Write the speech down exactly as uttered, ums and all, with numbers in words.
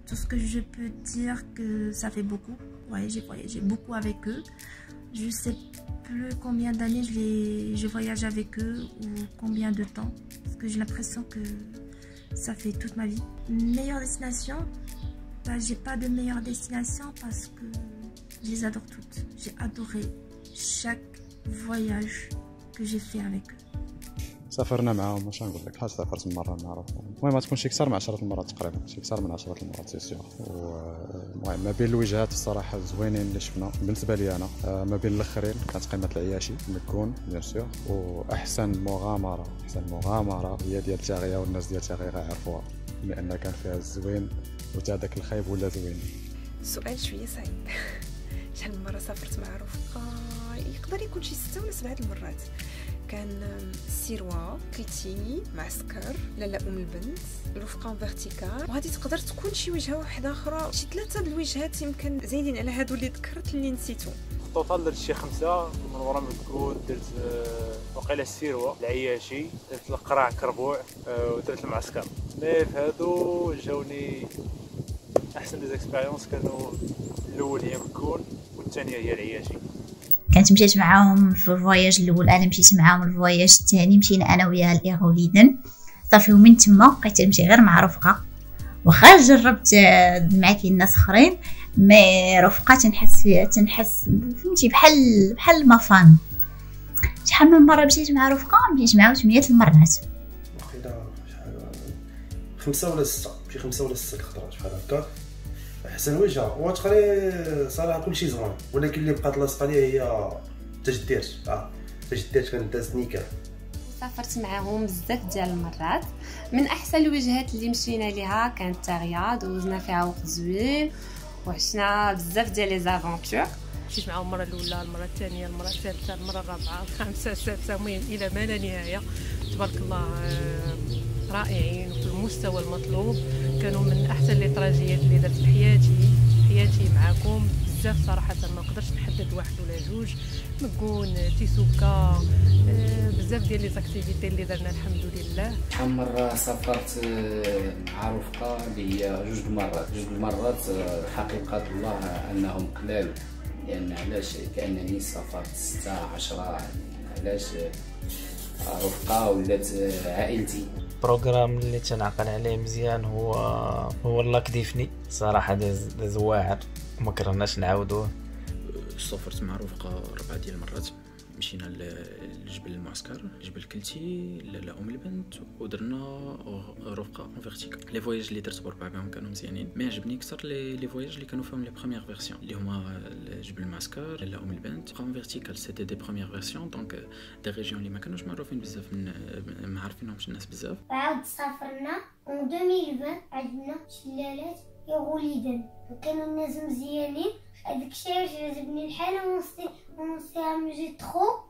Tout ce que je peux dire que ça fait beaucoup. Ouais, j'ai voyagé beaucoup avec eux. Je sais plus combien d'années je, je voyage avec eux ou combien de temps. Parce que j'ai l'impression que ça fait toute ma vie. Meilleure destination, bah, j'ai pas de meilleure destination parce que je les adore toutes. J'ai adoré chaque voyage que j'ai fait avec eux. سافرنا معاهم واش نقول لك، بحال سافرت مره نعرفهم. المهم تكون شي كثر من عشرة المرات تقريبا، شي كثر من عشرة المرات سي سيغ. المهم ما بين الوجهات الصراحه زوينين اللي شفنا بالنسبه لي انا، ما بين الاخرين كانت قمه العياشي مكون بيان سيغ. واحسن مغامره احسن مغامره هي ديال تاغيا، والناس ديال تاغيا غيعرفوها بما ان كان فيها الزوين وتا داك الخايب ولا زوين. السؤال شويه صعيب. شحال من مره سافرت مع رفقه؟ يقدر يكون شي ستة ولا سبعة المرات. كان سيروا، كلتيني، معسكر، لالا ام البنت، رفقه فيرتيكال، وغادي تقدر تكون شي وجهه واحده اخرى، شي ثلاثه د الوجهات يمكن زايدين على هادو اللي ذكرت اللي نسيتو. التوتال درت شي خمسه. من ورا مكون درت وقيله السيروا، العياشي، درت القراع كربوع، ودرت المعسكر. مي في هادو جاوني احسن دي زيكسبيريونس كانوا الاول هي مكون والثانيه هي العياشي. كانت مشيت معاهم في الفواياج الاول، انا مشيت معاهم الفواياج الثاني، مشينا انا وياها لايغوليدن صافي. ومن تما بقيت نمشي غير مع رفقه، واخا جربت مع كاين ناس اخرين مي رفقه تنحس فيها تنحس فهمتي بحال بحال ما فان. شحال من مره مشيت مع رفقه؟ مشيت معاهم ثمانية المرات. واخا شحال خمسه ولا سته، شي خمسه ولا سته الخطرات بحال هكا. احسن وجهه وتقري صراحه كلشي زوين، ولكن اللي بقات لاصقه ليا هي تجدير. اه تجدير كانت دازت نيكال. سافرت معاهم بزاف ديال المرات. من احسن الوجهات اللي مشينا ليها كانت تاغيا، دوزنا فيها وقت زوين وعشنا بزاف ديال لي زافونتور. مشيت معاهم المره الاولى، المره الثانيه، المره الثالثه، المره الرابعه، الخامسه، السادسه، المهم الى ما لا نهايه. تبارك الله رائعين وفي المستوى المطلوب. كانوا من احسن لي طراجيات اللي درت في حياتي حياتي معكم بزاف صراحه. ما نقدرش نحدد واحد ولا جوج. مكون تيسوكا بزاف ديال لي زاكتيفيتي اللي درنا الحمد لله. شحال من مره سافرت مع رفقه اللي هي جوج المرات جوج المرات حقيقه الله انهم قلال، لان علاش كانني سافرت ستة عشرة، علاش رفقه ولات عائلتي. البروغرام اللي تنعقل عليه مزيان هو هو اللاك ديفني صراحه، داز واعر وما كرهناش نعاودوه. سافرت مع رفقه ربعه ديال المرات. مشينا لجبل المعسكر، جبل كلتي، لالا ام البنت، ودرنا رفقه اون فيرتيكال. لي فواياج اللي درت بربع بهم كانوا مزيانين، مي عجبني اكثر لي لي فواياج اللي كانوا فيهم لي بروميير فيرسيون اللي هما جبل المعسكر، لالا ام البنت. اون فيرتيكال سيتي دي بروميير فيرسيون، دونك دي ريجيون اللي ما كانوش معروفين بزاف، من ما عارفينهمش الناس بزاف. عاود سافرنا اون ألفين وعشرين، عندنا شلالات ايغوليدن وكانوا الناس مزيانين. هذاك الشيء عجبني الحاله ونصي ونصي امجي ترو.